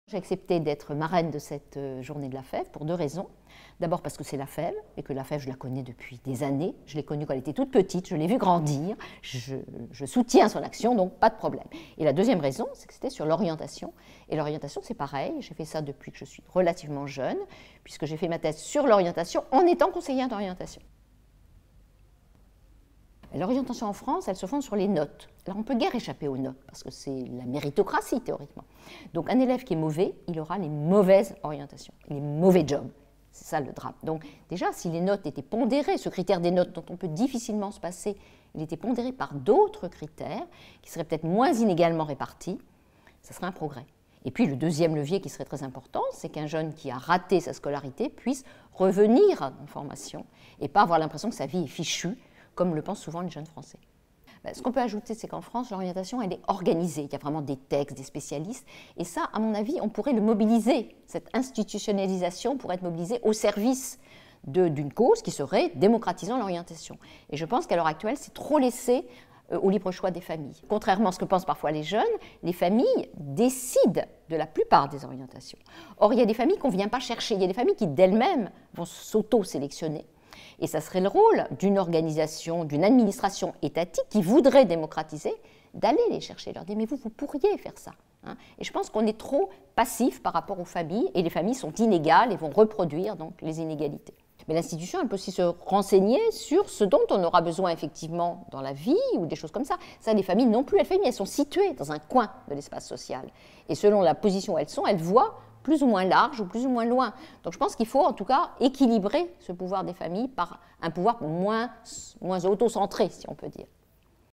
J'ai accepté d'être marraine de cette journée de la fève pour deux raisons. D'abord parce que c'est la fève, et que la fève, je la connais depuis des années. Je l'ai connue quand elle était toute petite, je l'ai vue grandir, je soutiens son action, donc pas de problème. Et la deuxième raison, c'est que c'était sur l'orientation. Et l'orientation, c'est pareil, j'ai fait ça depuis que je suis relativement jeune, puisque j'ai fait ma thèse sur l'orientation en étant conseillère d'orientation. L'orientation en France, elle se fonde sur les notes. Alors on ne peut guère échapper aux notes, parce que c'est la méritocratie théoriquement. Donc un élève qui est mauvais, il aura les mauvaises orientations, les mauvais jobs. C'est ça le drame. Donc déjà, si les notes étaient pondérées, ce critère des notes dont on peut difficilement se passer, il était pondéré par d'autres critères qui seraient peut-être moins inégalement répartis, ça serait un progrès. Et puis le deuxième levier qui serait très important, c'est qu'un jeune qui a raté sa scolarité puisse revenir en formation et pas avoir l'impression que sa vie est fichue, comme le pensent souvent les jeunes Français. Ce qu'on peut ajouter, c'est qu'en France, l'orientation, elle est organisée. Il y a vraiment des textes, des spécialistes. Et ça, à mon avis, on pourrait le mobiliser. Cette institutionnalisation pourrait être mobilisée au service d'une cause qui serait démocratisant l'orientation. Et je pense qu'à l'heure actuelle, c'est trop laissé au libre choix des familles. Contrairement à ce que pensent parfois les jeunes, les familles décident de la plupart des orientations. Or, il y a des familles qu'on ne vient pas chercher. Il y a des familles qui, d'elles-mêmes, vont s'auto-sélectionner. Et ça serait le rôle d'une organisation, d'une administration étatique qui voudrait démocratiser, d'aller les chercher, leur dire « mais vous pourriez faire ça ». Et je pense qu'on est trop passif par rapport aux familles, et les familles sont inégales et vont reproduire donc les inégalités. Mais l'institution, elle peut aussi se renseigner sur ce dont on aura besoin effectivement dans la vie ou des choses comme ça. Ça, les familles non plus, elles sont situées dans un coin de l'espace social. Et selon la position où elles sont, elles voient plus ou moins large ou plus ou moins loin. Donc je pense qu'il faut en tout cas équilibrer ce pouvoir des familles par un pouvoir moins auto-centré, si on peut dire.